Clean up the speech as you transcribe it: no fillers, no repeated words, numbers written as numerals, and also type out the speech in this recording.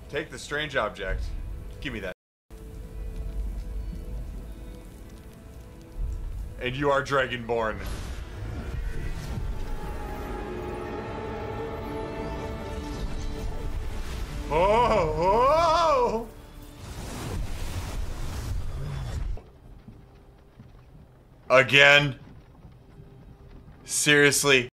Take the strange object. Give me that. And you are Dragonborn. Oh! Again? Seriously?